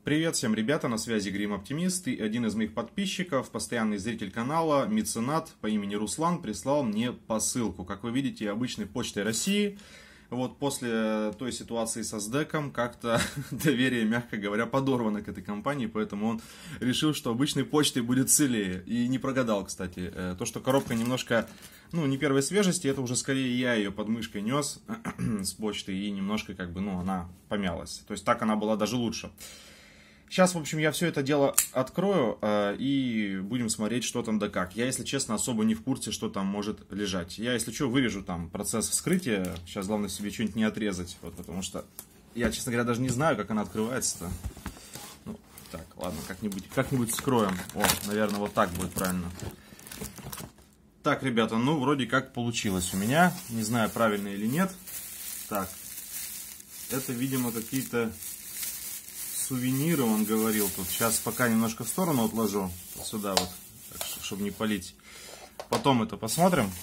Привет всем, ребята, на связи Грим Оптимист, и один из моих подписчиков, постоянный зритель канала, меценат по имени Руслан, прислал мне посылку. Как вы видите, обычной почтой России. Вот после той ситуации со СДЭКом как-то доверие, мягко говоря, подорвано к этой компании, поэтому он решил, что обычной почтой будет целее. И не прогадал, кстати. То, что коробка немножко, не первой свежести, это уже скорее я ее под мышкой нес с почты, и немножко она помялась. То есть так она была даже лучше. Сейчас, в общем, я все это дело открою и будем смотреть, что там да как. Я, если честно, особо не в курсе, что там может лежать. Я, если что, вырежу там процесс вскрытия. Сейчас главное себе что-нибудь не отрезать, потому что я, честно говоря, даже не знаю, как она открывается-то. Так, ладно, как-нибудь вскроем. О, наверное, вот так будет правильно. Так, ребята, вроде как получилось у меня. Не знаю, правильно или нет. Так, это, видимо, какие-то... сувениры, он говорил тут. Сейчас пока немножко в сторону отложу. Сюда вот, чтобы не палить. Потом это посмотрим.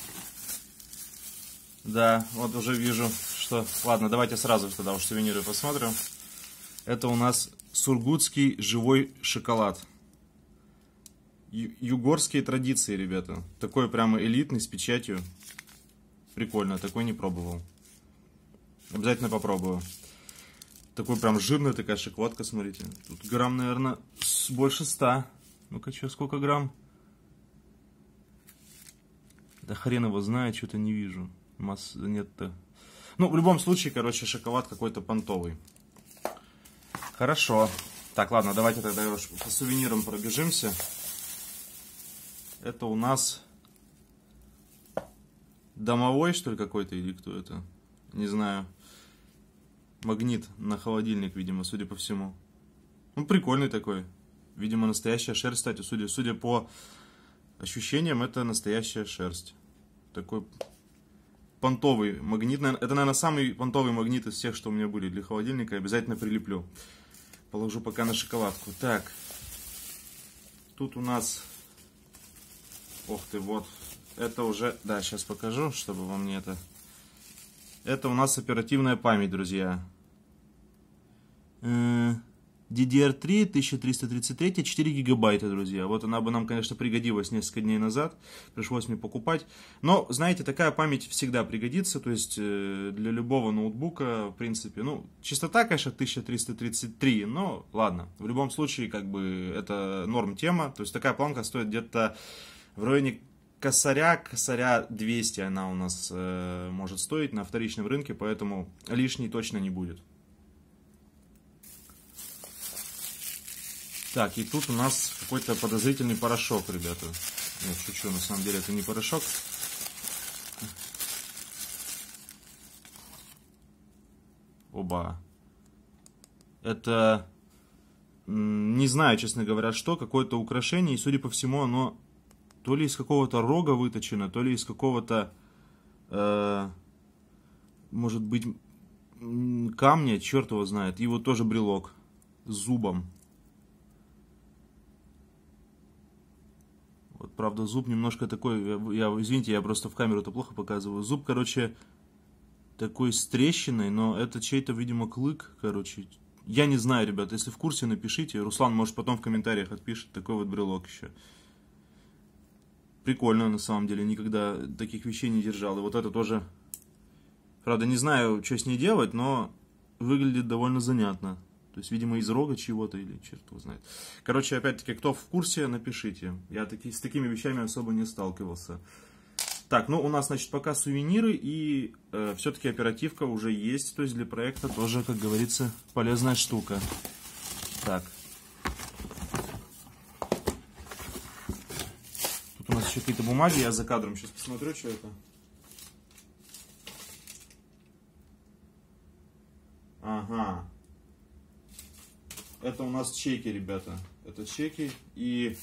Да, вот уже вижу, что... Ладно, давайте сразу тогда уж сувениры посмотрим. Это у нас сургутский живой шоколад. Югорские традиции, ребята. Такой прямо элитный, с печатью. Прикольно, такой не пробовал. Обязательно попробую. Такой прям жирная такая шоколадка, смотрите. Тут грамм, наверное, больше 100. Ну-ка, сколько грамм? Да хрен его знает, что-то не вижу. Массы нет-то. В любом случае, короче, шоколад какой-то понтовый. Хорошо. Так, ладно, давайте тогда по сувенирам пробежимся. Это у нас домовой, что ли, какой-то, или кто это? Не знаю. Магнит на холодильник, видимо, судя по всему. Прикольный такой. Видимо, настоящая шерсть, кстати, судя по ощущениям, это настоящая шерсть. Такой понтовый магнит. Это, наверное, самый понтовый магнит из всех, что у меня были для холодильника. Обязательно прилеплю. Положу пока на шоколадку. Так. Тут у нас... Ох ты, вот. Это уже... Да, сейчас покажу, чтобы вам не это... Это у нас оперативная память, друзья. DDR3 1333, 4 гигабайта, друзья. Вот она бы нам, конечно, пригодилась несколько дней назад. Пришлось мне покупать. Но, знаете, такая память всегда пригодится. То есть, для любого ноутбука, в принципе, частота, конечно, 1333. Но, ладно. В любом случае, это норм тема. То есть, такая планка стоит где-то в районе... Косаря 200 она у нас может стоить на вторичном рынке, поэтому лишней точно не будет. Так, и тут у нас какой-то подозрительный порошок, ребята. Нет, шучу, на самом деле это не порошок. Оба. Это, не знаю, честно говоря, что, какое-то украшение, и, судя по всему, оно... То ли из какого-то рога выточено, то ли из какого-то, может быть, камня, черт его знает. И вот тоже брелок с зубом. Вот, правда, зуб немножко такой, извините, я просто в камеру-то плохо показываю. Зуб, короче, такой с трещиной, но это чей-то, видимо, клык, короче. Я не знаю, ребят, если в курсе, напишите. Руслан, может, потом в комментариях отпишет такой вот брелок еще. Прикольно, на самом деле, никогда таких вещей не держал. И вот это тоже, правда, не знаю, что с ней делать, но выглядит довольно занятно. То есть, видимо, из рога чего-то или черт его знает. Короче, опять-таки, кто в курсе, напишите. Я с такими вещами особо не сталкивался. Так, у нас, значит, пока сувениры, и все-таки оперативка уже есть. То есть, для проекта тоже, как говорится, полезная штука. Так. У нас еще какие-то бумаги, я за кадром сейчас посмотрю, что это. Ага. Это у нас чеки, ребята. Это чеки. И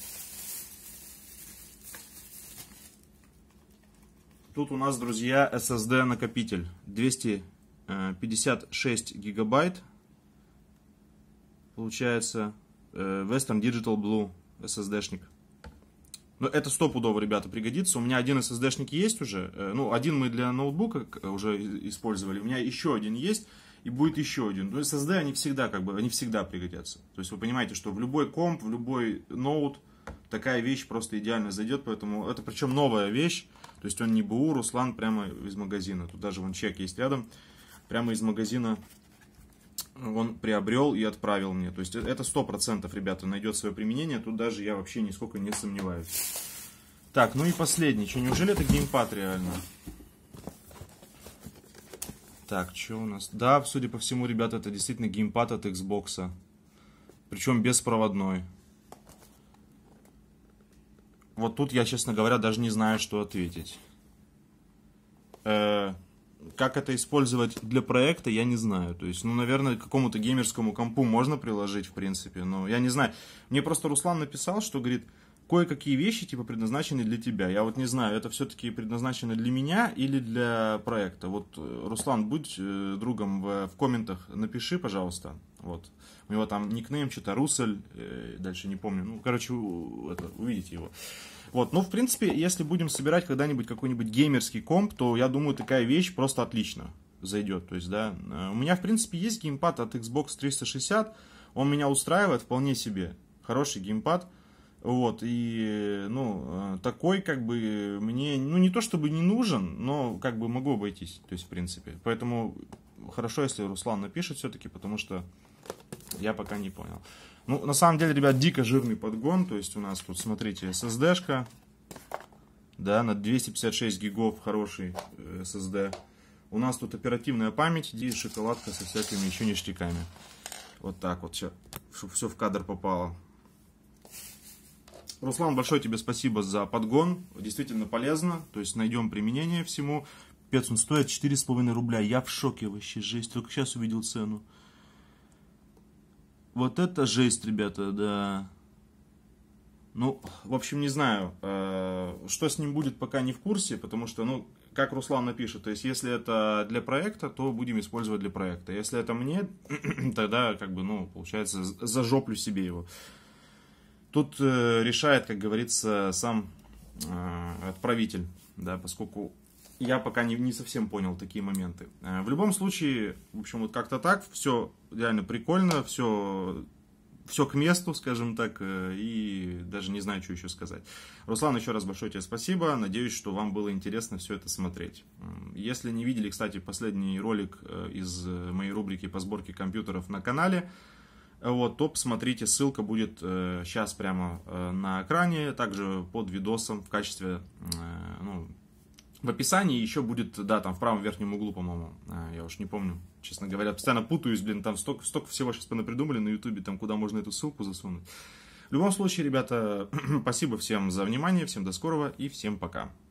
тут у нас, друзья, SSD накопитель. 256 гигабайт. Получается Western Digital Blue SSD-шник. Но это стопудово, ребята, пригодится. У меня один SSD-шник есть уже. Один мы для ноутбука уже использовали. У меня еще один есть. и будет еще один. То есть SSD, они всегда, они всегда пригодятся. То есть вы понимаете, что в любой комп, в любой ноут такая вещь просто идеально зайдет, поэтому это причем новая вещь, то есть он не БУ, Руслан прямо из магазина. Тут даже вон чек есть рядом, прямо из магазина он приобрел и отправил мне. То есть это 100%, ребята, найдет свое применение, тут даже я вообще нисколько не сомневаюсь. Так, ну и последний. Что, неужели это геймпад реально? Так, что у нас? Да, судя по всему, ребята, это действительно геймпад от Xbox. Причем беспроводной. Вот тут я, честно говоря, даже не знаю, что ответить. Как это использовать для проекта, я не знаю. То есть, ну, наверное, к какому-то геймерскому компу можно приложить, в принципе. Но я не знаю. Мне просто Руслан написал, что, говорит, кое-какие вещи, типа, предназначены для тебя. Я вот не знаю, это все-таки предназначено для меня или для проекта. Вот, Руслан, будь другом в комментах, напиши, пожалуйста. Вот. У него там никнейм, что-то Русель, дальше не помню. Ну, короче, увидите его. Вот, ну, в принципе, если будем собирать когда-нибудь какой-нибудь геймерский комп, то, я думаю, такая вещь просто отлично зайдет. То есть, да, у меня, в принципе, есть геймпад от Xbox 360, он меня устраивает вполне себе. Хороший геймпад. Вот, и, ну, такой, как бы, мне, ну, не то чтобы не нужен, но, как бы, могу обойтись, то есть, в принципе. Поэтому, хорошо, если Руслан напишет все-таки, потому что я пока не понял. Ну, на самом деле, ребят, дико жирный подгон, то есть, у нас тут, смотрите, SSD-шка, да, на 256 гигов хороший SSD. У нас тут оперативная память и шоколадка со всякими еще ништяками. Вот так вот, чтобы все в кадр попало. Руслан, большое тебе спасибо за подгон, действительно полезно, то есть найдем применение всему. Пец, он стоит 4,5 рубля, я в шоке вообще, жесть, только сейчас увидел цену. Вот это жесть, ребята, да. Ну, в общем, не знаю, что с ним будет, пока не в курсе, потому что, ну, как Руслан напишет, то есть, если это для проекта, то будем использовать для проекта. Если это мне, тогда, как бы, ну, получается, зажоплю себе его. Тут решает, как говорится, сам отправитель, да, поскольку я пока не совсем понял такие моменты. В любом случае, в общем, вот как-то так, все реально прикольно, все к месту, скажем так, и даже не знаю, что еще сказать. Руслан, еще раз большое тебе спасибо, надеюсь, что вам было интересно все это смотреть. Если не видели, кстати, последний ролик из моей рубрики по сборке компьютеров на канале, вот, то посмотрите, ссылка будет сейчас прямо на экране, также под видосом в качестве, ну, в описании еще будет, да, там в правом верхнем углу, по-моему, я уж не помню, честно говоря, постоянно путаюсь, блин, там столько всего сейчас понапридумали на ютубе, там куда можно эту ссылку засунуть. В любом случае, ребята, спасибо всем за внимание, всем до скорого и всем пока.